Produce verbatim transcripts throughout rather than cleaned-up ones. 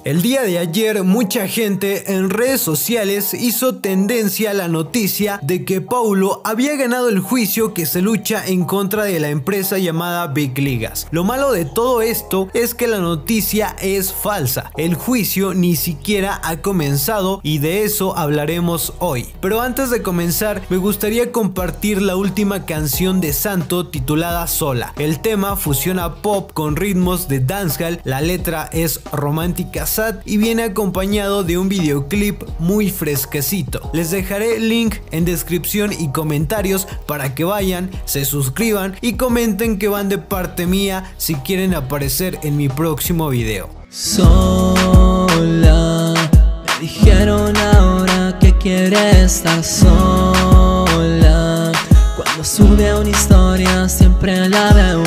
El día de ayer mucha gente en redes sociales hizo tendencia a la noticia de que Paulo había ganado el juicio que se lucha en contra de la empresa llamada Big Ligas. Lo malo de todo esto es que la noticia es falsa, el juicio ni siquiera ha comenzado y de eso hablaremos hoy. Pero antes de comenzar me gustaría compartir la última canción de Santo titulada Sola. El tema fusiona pop con ritmos de dancehall, la letra es romántica y viene acompañado de un videoclip muy fresquecito. Les dejaré el link en descripción y comentarios para que vayan, se suscriban y comenten que van de parte mía si quieren aparecer en mi próximo video. Sola, me dijeron ahora que quiere estar sola. Cuando sube una historia siempre la veo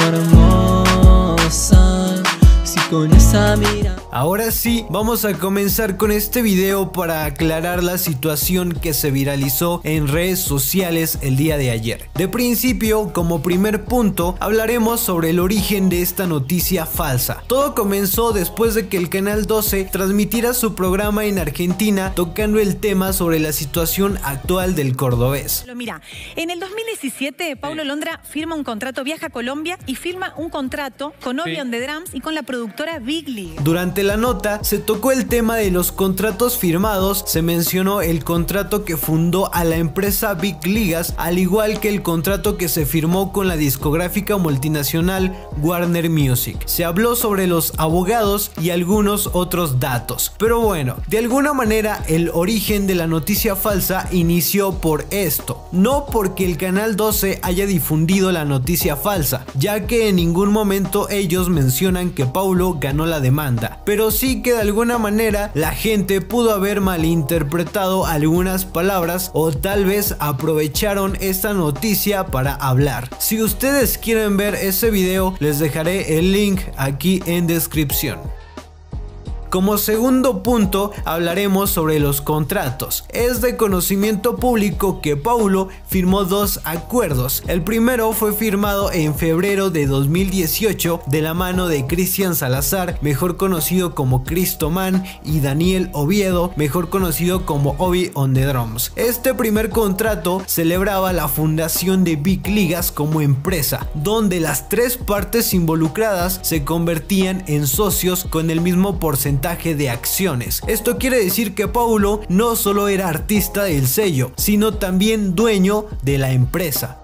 hermosa. Si con esa mira. Ahora sí, vamos a comenzar con este video para aclarar la situación que se viralizó en redes sociales el día de ayer. De principio, como primer punto, hablaremos sobre el origen de esta noticia falsa. Todo comenzó después de que el Canal doce transmitiera su programa en Argentina tocando el tema sobre la situación actual del cordobés. Mira, en el dos mil diecisiete, Paulo Londra firma un contrato, viaja a Colombia y firma un contrato con Obi on the Drums y con la productora Big League. Durante la nota se tocó el tema de los contratos firmados, se mencionó el contrato que fundó a la empresa Big Ligas, al igual que el contrato que se firmó con la discográfica multinacional Warner Music. Se habló sobre los abogados y algunos otros datos. Pero bueno, de alguna manera el origen de la noticia falsa inició por esto. No porque el Canal doce haya difundido la noticia falsa, ya que en ningún momento ellos mencionan que Paulo ganó la demanda. Pero Pero sí que de alguna manera la gente pudo haber malinterpretado algunas palabras o tal vez aprovecharon esta noticia para hablar. Si ustedes quieren ver ese video, les dejaré el link aquí en descripción. Como segundo punto hablaremos sobre los contratos. Es de conocimiento público que Paulo firmó dos acuerdos. El primero fue firmado en febrero de dos mil dieciocho de la mano de Cristian Salazar, mejor conocido como Cristoman, y Daniel Oviedo, mejor conocido como Obi on the Drums. Este primer contrato celebraba la fundación de Big Ligas como empresa, donde las tres partes involucradas se convertían en socios con el mismo porcentaje de acciones. Esto quiere decir que Paulo no solo era artista del sello, sino también dueño de la empresa.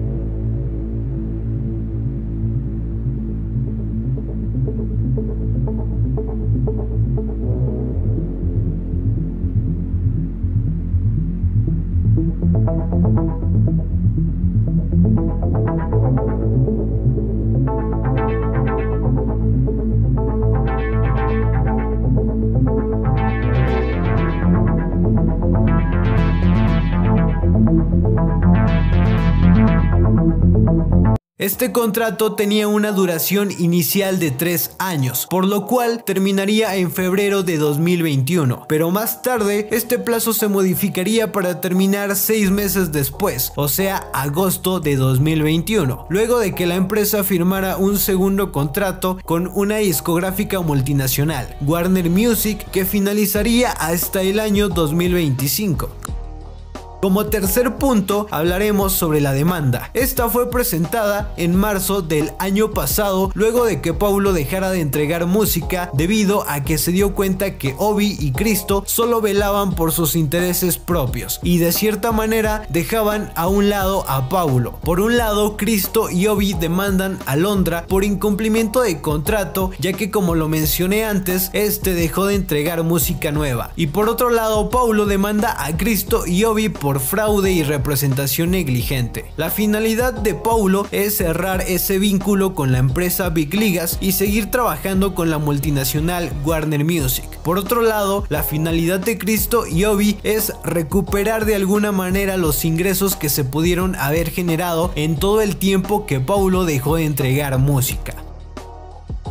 Este contrato tenía una duración inicial de tres años, por lo cual terminaría en febrero de dos mil veintiuno, pero más tarde este plazo se modificaría para terminar seis meses después, o sea, agosto de dos mil veintiuno, luego de que la empresa firmara un segundo contrato con una discográfica multinacional, Warner Music, que finalizaría hasta el año dos mil veinticinco. Como tercer punto hablaremos sobre la demanda. Esta fue presentada en marzo del año pasado, luego de que Paulo dejara de entregar música debido a que se dio cuenta que Obi y Cristo solo velaban por sus intereses propios y de cierta manera dejaban a un lado a Paulo. Por un lado, Cristo y Obi demandan a Londra por incumplimiento de contrato, ya que, como lo mencioné antes, este dejó de entregar música nueva, y por otro lado Paulo demanda a Cristo y Obi por por fraude y representación negligente. La finalidad de Paulo es cerrar ese vínculo con la empresa Big Ligas y seguir trabajando con la multinacional Warner Music. Por otro lado, la finalidad de Cristo y Obi es recuperar de alguna manera los ingresos que se pudieron haber generado en todo el tiempo que Paulo dejó de entregar música.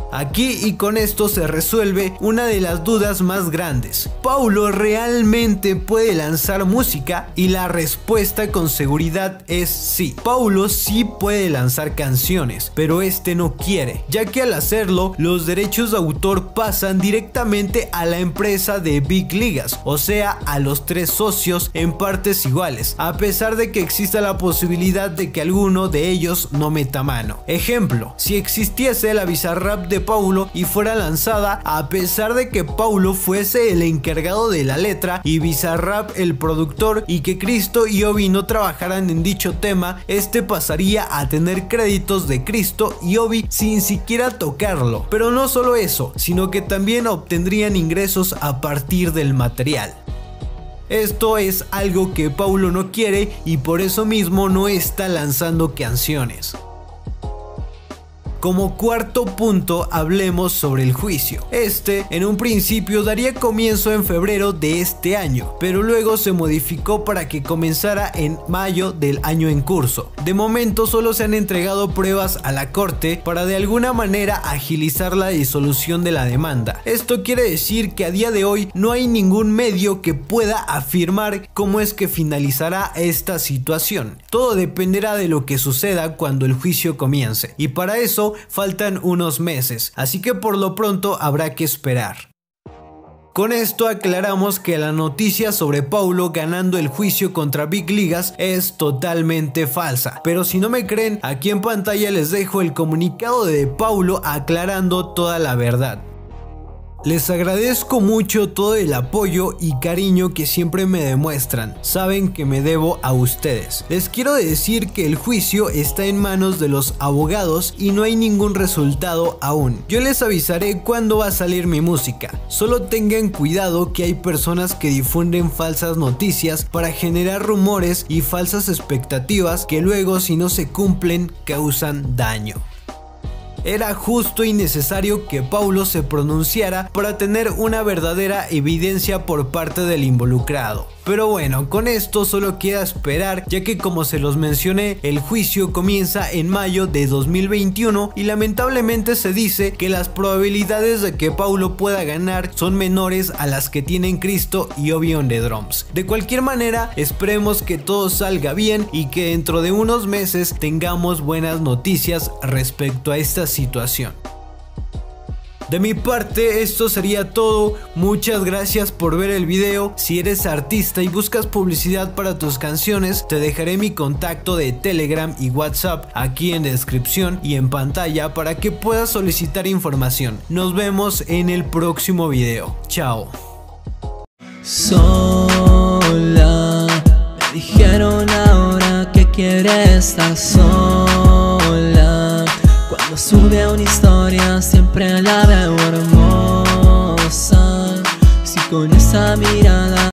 Aquí y con esto se resuelve una de las dudas más grandes. ¿Paulo realmente puede lanzar música? Y la respuesta con seguridad es sí. Paulo sí puede lanzar canciones, pero este no quiere, ya que al hacerlo los derechos de autor pasan directamente a la empresa de Big Ligas, o sea a los tres socios en partes iguales, a pesar de que exista la posibilidad de que alguno de ellos no meta mano. Ejemplo, si existiese la Bizarrap de Paulo y fuera lanzada, a pesar de que Paulo fuese el encargado de la letra y Bizarrap el productor, y que Cristo y Obi no trabajaran en dicho tema, este pasaría a tener créditos de Cristo y Obi sin siquiera tocarlo. Pero no solo eso, sino que también obtendrían ingresos a partir del material. Esto es algo que Paulo no quiere y por eso mismo no está lanzando canciones. Como cuarto punto, hablemos sobre el juicio. Este, en un principio, daría comienzo en febrero de este año, pero luego se modificó para que comenzara en mayo del año en curso. De momento solo se han entregado pruebas a la corte para de alguna manera agilizar la disolución de la demanda. Esto quiere decir que a día de hoy no hay ningún medio que pueda afirmar cómo es que finalizará esta situación. Todo dependerá de lo que suceda cuando el juicio comience, y para eso faltan unos meses, así que por lo pronto habrá que esperar. Con esto aclaramos que la noticia sobre Paulo ganando el juicio contra Big Ligas es totalmente falsa, pero si no me creen, aquí en pantalla les dejo el comunicado de Paulo aclarando toda la verdad. Les agradezco mucho todo el apoyo y cariño que siempre me demuestran. Saben que me debo a ustedes. Les quiero decir que el juicio está en manos de los abogados y no hay ningún resultado aún. Yo les avisaré cuándo va a salir mi música. Solo tengan cuidado que hay personas que difunden falsas noticias para generar rumores y falsas expectativas que luego, si no se cumplen, causan daño. Era justo y necesario que Paulo se pronunciara para tener una verdadera evidencia por parte del involucrado. Pero bueno, con esto solo queda esperar, ya que como se los mencioné, el juicio comienza en mayo de dos mil veintiuno y lamentablemente se dice que las probabilidades de que Paulo pueda ganar son menores a las que tienen Cristo y Obi on the Drums. De cualquier manera, esperemos que todo salga bien y que dentro de unos meses tengamos buenas noticias respecto a esta situación. De mi parte esto sería todo, muchas gracias por ver el video. Si eres artista y buscas publicidad para tus canciones, te dejaré mi contacto de Telegram y WhatsApp aquí en descripción y en pantalla para que puedas solicitar información. Nos vemos en el próximo video, chao. Sola, me dijeron ahora que quiere estar sola. Cuando sube a una historia siempre la veo hermosa. Si con esa mirada